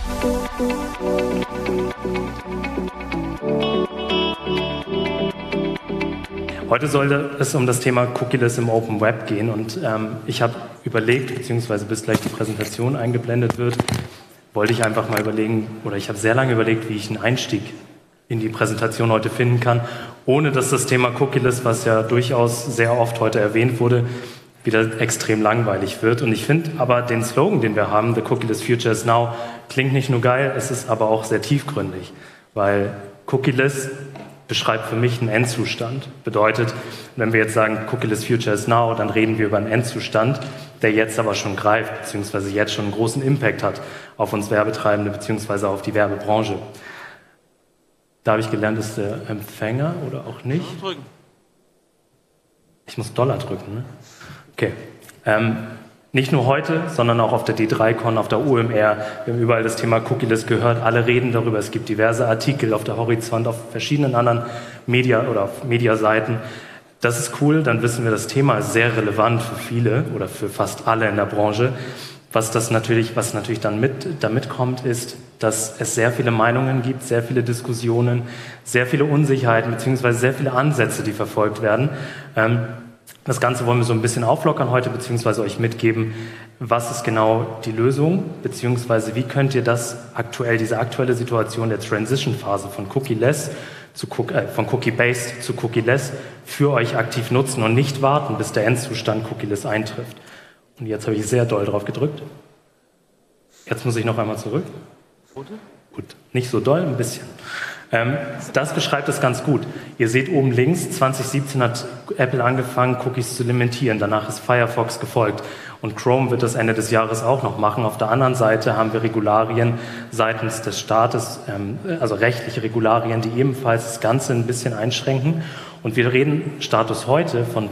Heute sollte es um das Thema Cookieless im Open Web gehen und ich habe überlegt, beziehungsweise bis gleich die Präsentation eingeblendet wird, wollte ich einfach mal überlegen, oder ich habe sehr lange überlegt, wie ich einen Einstieg in die Präsentation heute finden kann, ohne dass das Thema Cookieless, was ja durchaus sehr oft heute erwähnt wurde, wieder extrem langweilig wird. Und ich finde aber den Slogan, den wir haben, The Cookieless Future is Now, klingt nicht nur geil, es ist aber auch sehr tiefgründig, weil Cookieless beschreibt für mich einen Endzustand. Bedeutet, wenn wir jetzt sagen, Cookieless Future is Now, dann reden wir über einen Endzustand, der jetzt aber schon greift, beziehungsweise jetzt schon einen großen Impact hat auf uns Werbetreibende, beziehungsweise auf die Werbebranche. Da habe ich gelernt, ist der Empfänger oder auch nicht? Ich muss Dollar drücken, ne? Okay. Nicht nur heute, sondern auch auf der D3Con, auf der OMR. Wir haben überall das Thema Cookieless gehört. Alle reden darüber. Es gibt diverse Artikel auf der Horizont, auf verschiedenen anderen Mediaseiten. Das ist cool. Dann wissen wir, das Thema ist sehr relevant für viele oder für fast alle in der Branche. Was natürlich dann damit kommt, ist, dass es sehr viele Meinungen gibt, sehr viele Diskussionen, sehr viele Unsicherheiten beziehungsweise sehr viele Ansätze, die verfolgt werden. Das Ganze wollen wir so ein bisschen auflockern heute, beziehungsweise euch mitgeben, was ist genau die Lösung, beziehungsweise wie könnt ihr diese aktuelle Situation der Transition-Phase von Cookie-less von Cookie-based zu Cookie-less für euch aktiv nutzen und nicht warten, bis der Endzustand Cookie-less eintrifft. Und jetzt habe ich sehr doll drauf gedrückt. Jetzt muss ich noch einmal zurück. Gut, nicht so doll, ein bisschen. Das beschreibt es ganz gut. Ihr seht oben links, 2017 hat Apple angefangen, Cookies zu limitieren. Danach ist Firefox gefolgt. Und Chrome wird das Ende des Jahres auch noch machen. Auf der anderen Seite haben wir Regularien seitens des Staates, also rechtliche Regularien, die ebenfalls das Ganze ein bisschen einschränken. Und wir reden Status heute von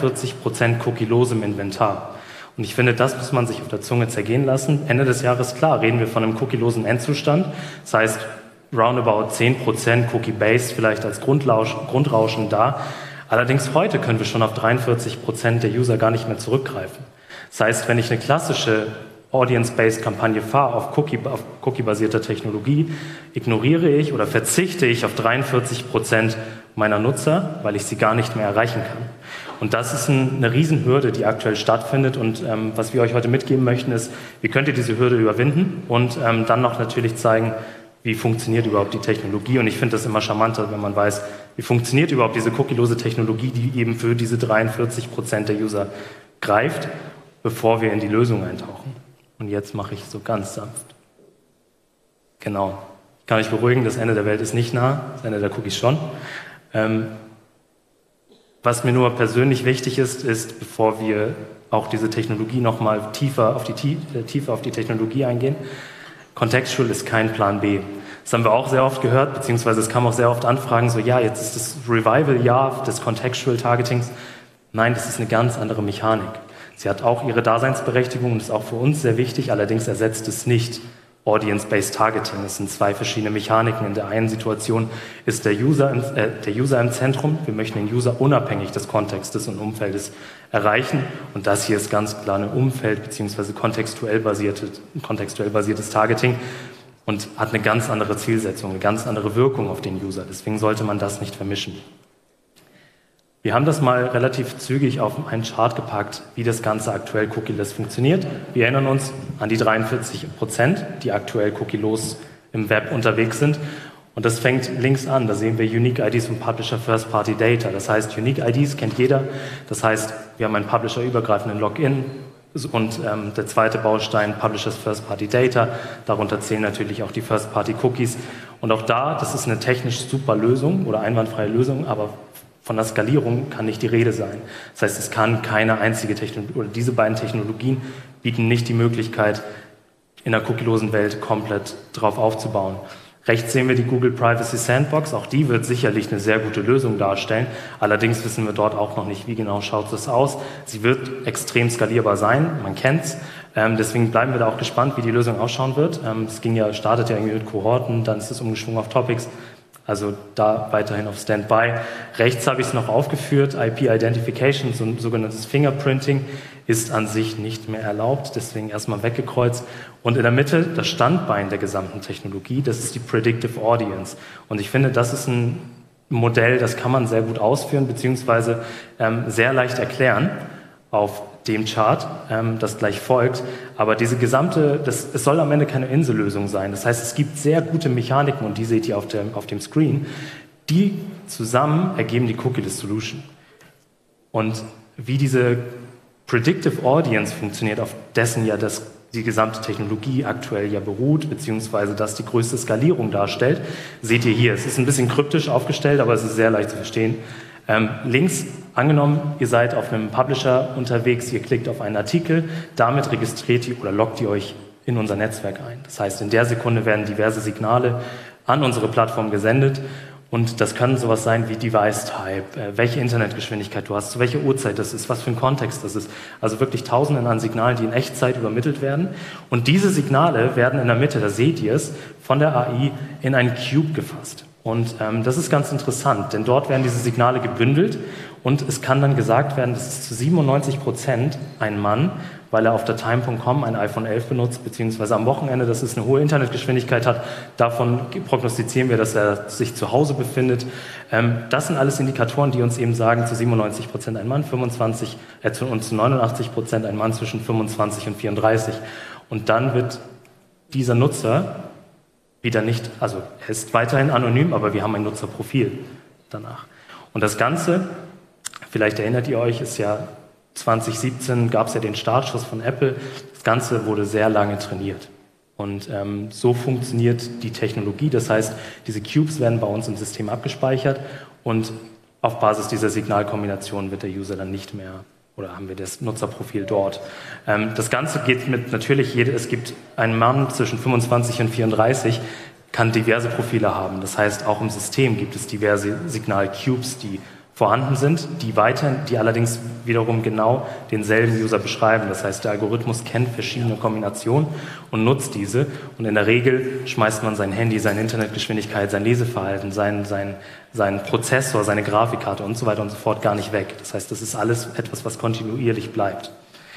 43% cookielosem Inventar. Und ich finde, das muss man sich auf der Zunge zergehen lassen. Ende des Jahres, klar, reden wir von einem cookielosen Endzustand. Das heißt, roundabout 10% Cookie-based vielleicht als Grundrauschen da. Allerdings heute können wir schon auf 43% der User gar nicht mehr zurückgreifen. Das heißt, wenn ich eine klassische Audience-based Kampagne fahre auf Cookie-basierter Technologie, ignoriere ich oder verzichte ich auf 43% meiner Nutzer, weil ich sie gar nicht mehr erreichen kann. Und das ist eine Riesenhürde, die aktuell stattfindet. Und was wir euch heute mitgeben möchten, ist, wie könnt ihr diese Hürde überwinden und dann noch natürlich zeigen, wie funktioniert überhaupt die Technologie. Und ich finde das immer charmanter, wenn man weiß, wie funktioniert überhaupt diese cookielose Technologie, die eben für diese 43% der User greift, bevor wir in die Lösung eintauchen. Und jetzt mache ich so ganz sanft. Genau. Ich kann euch beruhigen, das Ende der Welt ist nicht nah, das Ende der Cookies schon. Was mir nur persönlich wichtig ist, bevor wir auch diese Technologie nochmal tiefer auf die Technologie eingehen, Contextual ist kein Plan B. Das haben wir auch sehr oft gehört, beziehungsweise es kam auch sehr oft Anfragen, so ja, jetzt ist das Revival-Jahr des Contextual Targetings. Nein, das ist eine ganz andere Mechanik. Sie hat auch ihre Daseinsberechtigung und ist auch für uns sehr wichtig, allerdings ersetzt es nicht Audience-Based Targeting. Es sind zwei verschiedene Mechaniken. In der einen Situation ist der User im Zentrum. Wir möchten den User unabhängig des Kontextes und Umfeldes erreichen. Und das hier ist ganz klar ein Umfeld- bzw. kontextuell basiertes Targeting und hat eine ganz andere Zielsetzung, eine ganz andere Wirkung auf den User. Deswegen sollte man das nicht vermischen. Wir haben das mal relativ zügig auf einen Chart gepackt, wie das Ganze aktuell cookieless funktioniert. Wir erinnern uns an die 43%, die aktuell cookielos im Web unterwegs sind. Und das fängt links an, da sehen wir Unique IDs und Publisher First Party Data. Das heißt, Unique IDs kennt jeder. Das heißt, wir haben einen Publisher-übergreifenden Login und der zweite Baustein Publishers First Party Data. Darunter zählen natürlich auch die First Party Cookies. Und auch da, das ist eine technisch super Lösung oder einwandfreie Lösung, aber von der Skalierung kann nicht die Rede sein. Das heißt, es kann keine einzige Technologie, oder diese beiden Technologien bieten nicht die Möglichkeit, in der cookielosen Welt komplett drauf aufzubauen. Rechts sehen wir die Google Privacy Sandbox. Auch die wird sicherlich eine sehr gute Lösung darstellen. Allerdings wissen wir dort auch noch nicht, wie genau schaut es aus. Sie wird extrem skalierbar sein, man kennt's. Deswegen bleiben wir da auch gespannt, wie die Lösung ausschauen wird. Es startet ja irgendwie mit Kohorten, dann ist es umgeschwungen auf Topics. Also da weiterhin auf Standby. Rechts habe ich es noch aufgeführt, IP-Identification, so ein sogenanntes Fingerprinting, ist an sich nicht mehr erlaubt, deswegen erstmal weggekreuzt. Und in der Mitte das Standbein der gesamten Technologie, das ist die Predictive Audience. Und ich finde, das ist ein Modell, das kann man sehr gut ausführen, beziehungsweise sehr leicht erklären auf dem Chart, das gleich folgt. Aber diese es soll am Ende keine Insellösung sein. Das heißt, es gibt sehr gute Mechaniken, und die seht ihr auf dem Screen, die zusammen ergeben die Cookieless Solution. Und wie diese Predictive Audience funktioniert, auf dessen ja die gesamte Technologie aktuell ja beruht, beziehungsweise das die größte Skalierung darstellt, seht ihr hier. Es ist ein bisschen kryptisch aufgestellt, aber es ist sehr leicht zu verstehen. Links, angenommen, ihr seid auf einem Publisher unterwegs, ihr klickt auf einen Artikel, damit registriert ihr oder loggt ihr euch in unser Netzwerk ein. Das heißt, in der Sekunde werden diverse Signale an unsere Plattform gesendet, und das können sowas sein wie Device-Type, welche Internetgeschwindigkeit du hast, zu welcher Uhrzeit das ist, was für ein Kontext das ist. Also wirklich Tausenden an Signalen, die in Echtzeit übermittelt werden. Und diese Signale werden in der Mitte, da seht ihr es, von der AI in einen Cube gefasst. Und das ist ganz interessant, denn dort werden diese Signale gebündelt, und es kann dann gesagt werden, dass es zu 97% ein Mann, weil er auf der Time.com ein iPhone 11 benutzt, beziehungsweise am Wochenende, dass es eine hohe Internetgeschwindigkeit hat. Davon prognostizieren wir, dass er sich zu Hause befindet. Das sind alles Indikatoren, die uns eben sagen, zu 97% ein Mann, und zu 89% ein Mann zwischen 25 und 34. Und dann wird dieser Nutzer wieder nicht, also er ist weiterhin anonym, aber wir haben ein Nutzerprofil danach. Und das Ganze, vielleicht erinnert ihr euch, ist ja 2017 gab es ja den Startschuss von Apple. Das Ganze wurde sehr lange trainiert. Und so funktioniert die Technologie. Das heißt, diese Cubes werden bei uns im System abgespeichert, und auf Basis dieser Signalkombination wird der User dann nicht mehr, oder haben wir das Nutzerprofil dort. Das Ganze geht mit natürlich, es gibt einen Mann zwischen 25 und 34, kann diverse Profile haben. Das heißt, auch im System gibt es diverse Signal-Cubes, die vorhanden sind, die allerdings wiederum genau denselben User beschreiben. Das heißt, der Algorithmus kennt verschiedene Kombinationen und nutzt diese. Und in der Regel schmeißt man sein Handy, seine Internetgeschwindigkeit, sein Leseverhalten, seinen Prozessor, seine Grafikkarte und so weiter und so fort gar nicht weg. Das heißt, das ist alles etwas, was kontinuierlich bleibt.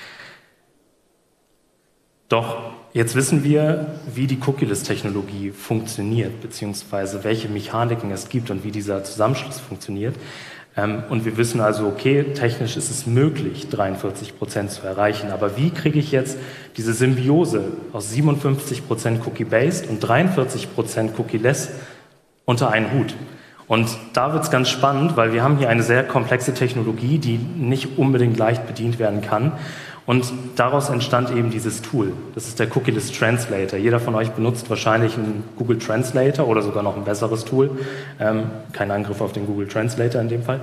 Doch jetzt wissen wir, wie die Cookieless-Technologie funktioniert, beziehungsweise welche Mechaniken es gibt und wie dieser Zusammenschluss funktioniert. Und wir wissen also, okay, technisch ist es möglich, 43% zu erreichen. Aber wie kriege ich jetzt diese Symbiose aus 57% Cookie-Based und 43% Cookie-Less unter einen Hut? Und da wird es ganz spannend, weil wir haben hier eine sehr komplexe Technologie, die nicht unbedingt leicht bedient werden kann. Und daraus entstand eben dieses Tool. Das ist der Cookieless Translator. Jeder von euch benutzt wahrscheinlich einen Google Translator oder sogar noch ein besseres Tool. Kein Angriff auf den Google Translator in dem Fall.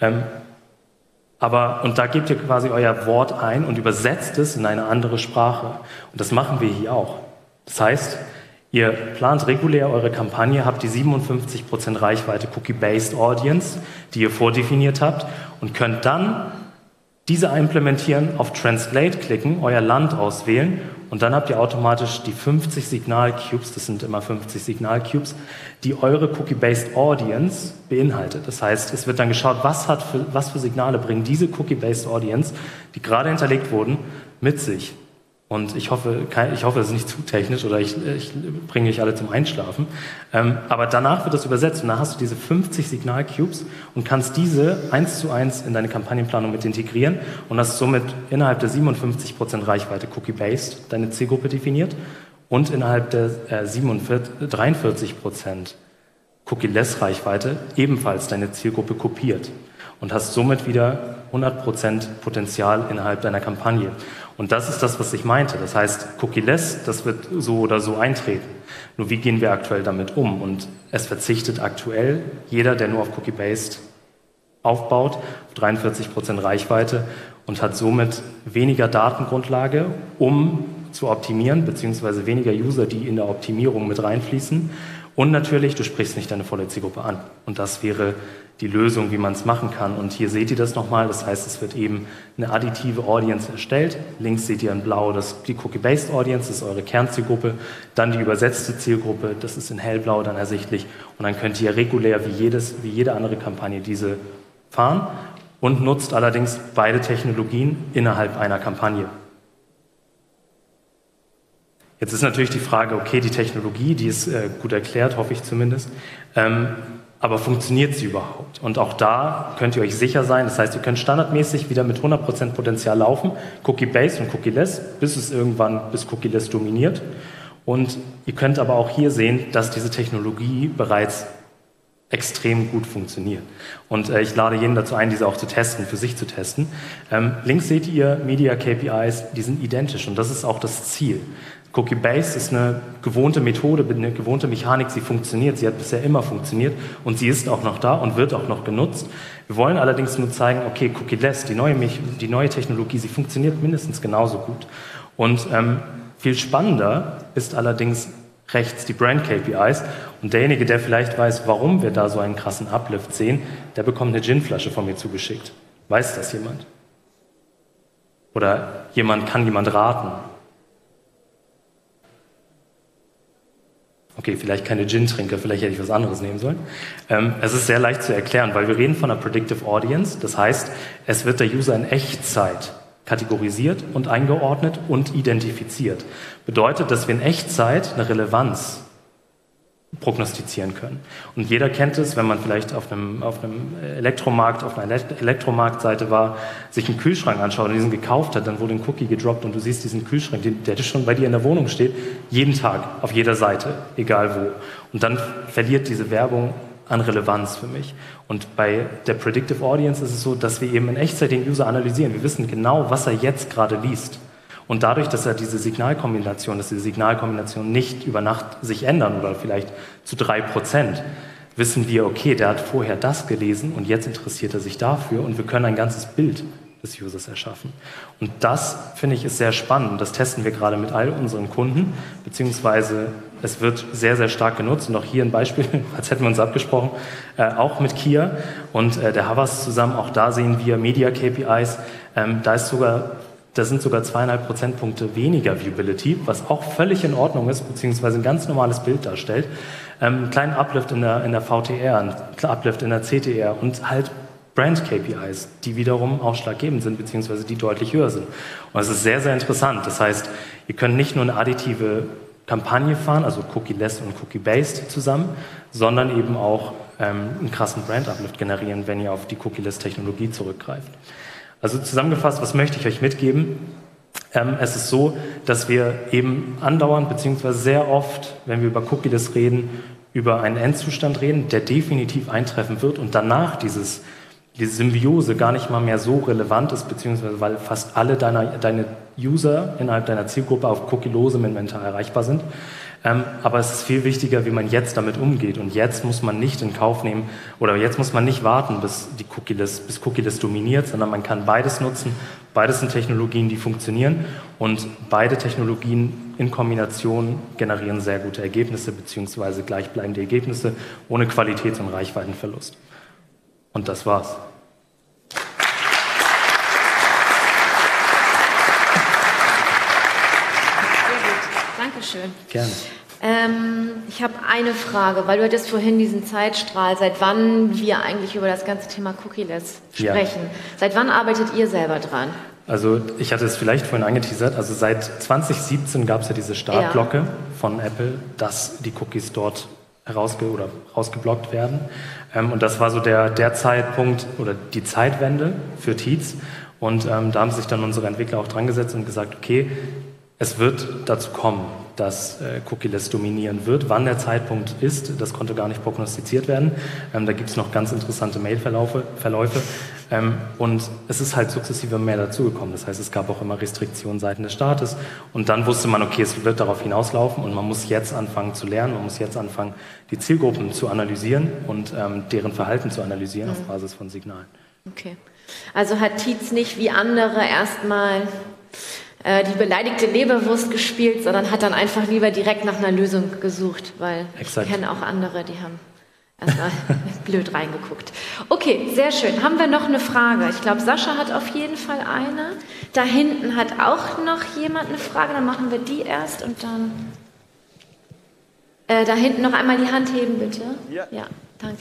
Und da gebt ihr quasi euer Wort ein und übersetzt es in eine andere Sprache. Und das machen wir hier auch. Das heißt, ihr plant regulär eure Kampagne, habt die 57% Reichweite Cookie-Based Audience, die ihr vordefiniert habt, und könnt dann diese implementieren, auf Translate klicken, euer Land auswählen, und dann habt ihr automatisch die 50 Signal-Cubes, das sind immer 50 Signal-Cubes, die eure Cookie-Based Audience beinhaltet. Das heißt, es wird dann geschaut, was für Signale bringen diese Cookie-Based Audience, die gerade hinterlegt wurden, mit sich. Und ich hoffe, es ist nicht zu technisch oder ich bringe euch alle zum Einschlafen. Aber danach wird das übersetzt, und dann hast du diese 50 Signal-Cubes und kannst diese 1:1 in deine Kampagnenplanung mit integrieren und hast somit innerhalb der 57% Reichweite Cookie-Based deine Zielgruppe definiert und innerhalb der 43% Cookie-Less-Reichweite ebenfalls deine Zielgruppe kopiert und hast somit wieder 100% Potenzial innerhalb deiner Kampagne. Und das ist das, was ich meinte. Das heißt, Cookie-Less, das wird so oder so eintreten. Nur wie gehen wir aktuell damit um? Und es verzichtet aktuell jeder, der nur auf Cookie-Based aufbaut, auf 43% Reichweite und hat somit weniger Datengrundlage, um zu optimieren, beziehungsweise weniger User, die in der Optimierung mit reinfließen. Und natürlich, du sprichst nicht deine volle Zielgruppe an. Und das wäre die Lösung, wie man es machen kann. Und hier seht ihr das nochmal. Das heißt, es wird eben eine additive Audience erstellt. Links seht ihr in blau die Cookie-Based Audience, das ist eure Kernzielgruppe. Dann die übersetzte Zielgruppe, das ist in hellblau dann ersichtlich. Und dann könnt ihr regulär wie jede andere Kampagne diese fahren und nutzt allerdings beide Technologien innerhalb einer Kampagne. Jetzt ist natürlich die Frage, okay, die Technologie, die ist gut erklärt, hoffe ich zumindest, aber funktioniert sie überhaupt? Und auch da könnt ihr euch sicher sein, das heißt, ihr könnt standardmäßig wieder mit 100% Potenzial laufen, Cookie-Based und Cookie-Less, bis Cookie-Less dominiert. Und ihr könnt aber auch hier sehen, dass diese Technologie bereits extrem gut funktioniert. Und ich lade jeden dazu ein, diese auch zu testen, für sich zu testen. Links seht ihr Media KPIs, die sind identisch und das ist auch das Ziel. Cookie-Based ist eine gewohnte Methode, eine gewohnte Mechanik, sie funktioniert, sie hat bisher immer funktioniert und sie ist auch noch da und wird auch noch genutzt. Wir wollen allerdings nur zeigen, okay, Cookie-Less, die neue Technologie, sie funktioniert mindestens genauso gut. Und viel spannender ist allerdings rechts die Brand-KPIs und derjenige, der vielleicht weiß, warum wir da so einen krassen Uplift sehen, der bekommt eine Gin-Flasche von mir zugeschickt. Weiß das jemand? Oder kann jemand raten? Okay, vielleicht keine Gin-Trinker, vielleicht hätte ich was anderes nehmen sollen. Es ist sehr leicht zu erklären, weil wir reden von einer Predictive Audience. Das heißt, es wird der User in Echtzeit kategorisiert und eingeordnet und identifiziert. Bedeutet, dass wir in Echtzeit eine Relevanz prognostizieren können. Und jeder kennt es, wenn man vielleicht auf einer Elektromarktseite war, sich einen Kühlschrank anschaut und diesen gekauft hat, dann wurde ein Cookie gedroppt und du siehst diesen Kühlschrank, der schon bei dir in der Wohnung steht, jeden Tag, auf jeder Seite, egal wo. Und dann verliert diese Werbung an Relevanz für mich. Und bei der Predictive Audience ist es so, dass wir eben in Echtzeit den User analysieren. Wir wissen genau, was er jetzt gerade liest. Und dadurch, dass diese Signalkombination nicht über Nacht sich ändern oder vielleicht zu 3%, wissen wir, okay, der hat vorher das gelesen und jetzt interessiert er sich dafür und wir können ein ganzes Bild des Users erschaffen. Und das, finde ich, ist sehr spannend. Und das testen wir gerade mit all unseren Kunden, beziehungsweise es wird sehr, sehr stark genutzt. Und auch hier ein Beispiel, als hätten wir uns abgesprochen, auch mit Kia und der Havas zusammen. Auch da sehen wir Media-KPIs. Da sind sogar 2,5 Prozentpunkte weniger Viewability, was auch völlig in Ordnung ist, beziehungsweise ein ganz normales Bild darstellt. Einen kleinen Uplift in der VTR, einen Uplift in der CTR und halt Brand-KPIs, die wiederum ausschlaggebend sind, beziehungsweise die deutlich höher sind. Und das ist sehr, sehr interessant. Das heißt, ihr könnt nicht nur eine additive Kampagne fahren, also Cookie-Less und Cookie-Based zusammen, sondern eben auch einen krassen Brand-Uplift generieren, wenn ihr auf die Cookie-Less-Technologie zurückgreift. Also zusammengefasst, was möchte ich euch mitgeben? Es ist so, dass wir eben andauernd, beziehungsweise sehr oft, wenn wir über Cookie-Less reden, über einen Endzustand reden, der definitiv eintreffen wird und danach diese Symbiose gar nicht mal mehr so relevant ist, beziehungsweise weil fast alle deine User innerhalb deiner Zielgruppe auf cookielosem Inventar erreichbar sind. Aber es ist viel wichtiger, wie man jetzt damit umgeht. Und jetzt muss man nicht in Kauf nehmen oder jetzt muss man nicht warten, bis Cookie-Less dominiert, sondern man kann beides nutzen. Beides sind Technologien, die funktionieren und beide Technologien in Kombination generieren sehr gute Ergebnisse beziehungsweise gleichbleibende Ergebnisse ohne Qualitäts- und Reichweitenverlust. Und das war's. Dankeschön. Gerne. Ich habe eine Frage, weil du hattest vorhin diesen Zeitstrahl, seit wann wir eigentlich über das ganze Thema Cookie-Less sprechen. Ja. Seit wann arbeitet ihr selber dran? Also ich hatte es vielleicht vorhin angeteasert, also seit 2017 gab es ja diese Startglocke von Apple, dass die Cookies dort rausgeblockt werden. Und das war so der Zeitpunkt oder die Zeitwende für Tietz. Und da haben sich dann unsere Entwickler auch dran gesetzt und gesagt, okay, es wird dazu kommen, dass Cookie-Less dominieren wird. Wann der Zeitpunkt ist, das konnte gar nicht prognostiziert werden. Da gibt es noch ganz interessante Mailverläufe. Und es ist halt sukzessive mehr dazugekommen. Das heißt, es gab auch immer Restriktionen seitens des Staates. Und dann wusste man, okay, es wird darauf hinauslaufen und man muss jetzt anfangen zu lernen. Man muss jetzt anfangen, die Zielgruppen zu analysieren und deren Verhalten zu analysieren auf Basis von Signalen. Okay. Also hat Tietz nicht wie andere erstmal die beleidigte Leberwurst gespielt, sondern hat dann einfach lieber direkt nach einer Lösung gesucht, weil ich kenne auch andere, die haben erstmal blöd reingeguckt. Okay, sehr schön. Haben wir noch eine Frage? Ich glaube, Sascha hat auf jeden Fall eine. Da hinten hat auch noch jemand eine Frage. Dann machen wir die erst und dann... da hinten noch einmal die Hand heben, bitte. Ja, danke.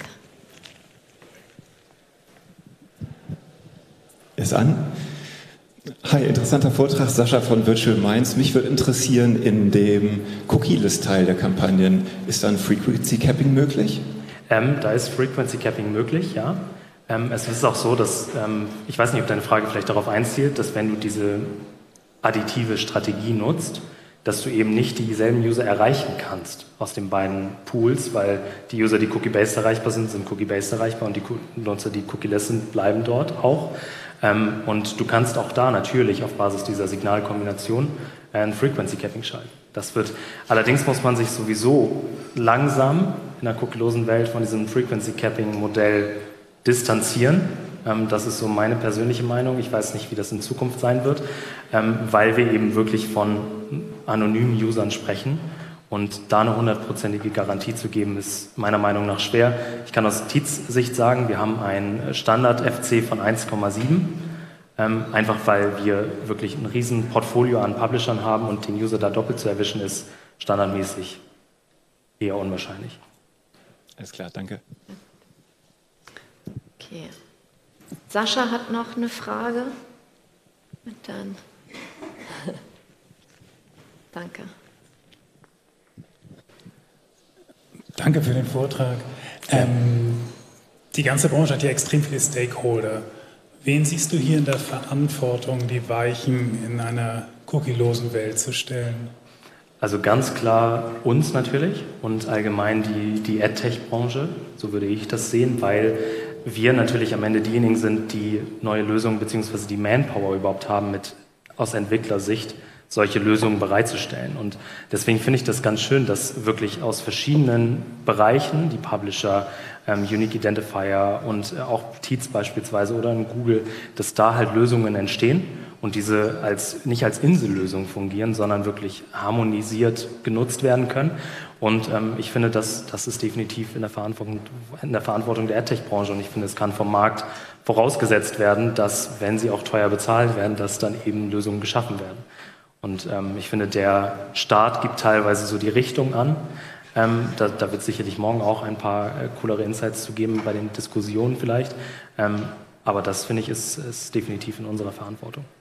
Ist an. Hi, interessanter Vortrag, Sascha von Virtual Minds. Mich würde interessieren, in dem Cookie-List-Teil der Kampagnen, ist dann Frequency Capping möglich? Da ist Frequency Capping möglich, ja. Es ist auch so, dass, ich weiß nicht, ob deine Frage vielleicht darauf einzielt, dass wenn du diese additive Strategie nutzt, dass du eben nicht dieselben User erreichen kannst aus den beiden Pools, weil die User, die Cookie-based erreichbar sind, sind Cookie-based erreichbar und die Nutzer, die Cookie-less sind, bleiben dort auch. Und du kannst auch da natürlich auf Basis dieser Signalkombination ein Frequency Capping schalten. Allerdings muss man sich sowieso langsam in einer cookielosen Welt von diesem Frequency Capping Modell distanzieren. Das ist so meine persönliche Meinung. Ich weiß nicht, wie das in Zukunft sein wird, weil wir eben wirklich von anonymen Usern sprechen. Und da eine 100%ige Garantie zu geben, ist meiner Meinung nach schwer. Ich kann aus Tietz-Sicht sagen, wir haben einen Standard-FC von 1,7, einfach weil wir wirklich ein riesen Portfolio an Publishern haben und den User da doppelt zu erwischen, ist standardmäßig eher unwahrscheinlich. Alles klar, danke. Okay. Sascha hat noch eine Frage. Und dann... Danke. Danke für den Vortrag. Die ganze Branche hat ja extrem viele Stakeholder. Wen siehst du hier in der Verantwortung, die Weichen in einer cookielosen Welt zu stellen? Also ganz klar uns natürlich und allgemein die AdTech-Branche, so würde ich das sehen, weil wir natürlich am Ende diejenigen sind, die neue Lösungen bzw. die Manpower überhaupt haben, aus Entwicklersicht solche Lösungen bereitzustellen. Und deswegen finde ich das ganz schön, dass wirklich aus verschiedenen Bereichen, die Publisher, Unique Identifier und auch Tietz beispielsweise oder in Google, dass da halt Lösungen entstehen und diese nicht als Insellösung fungieren, sondern wirklich harmonisiert genutzt werden können. Und ich finde, das ist definitiv in der Verantwortung der AdTech-Branche. Und ich finde, es kann vom Markt vorausgesetzt werden, dass, wenn sie auch teuer bezahlt werden, dass dann eben Lösungen geschaffen werden. Und ich finde, der Staat gibt teilweise so die Richtung an. Da wird es sicherlich morgen auch ein paar coolere Insights zu geben bei den Diskussionen vielleicht. Aber das, finde ich, ist definitiv in unserer Verantwortung.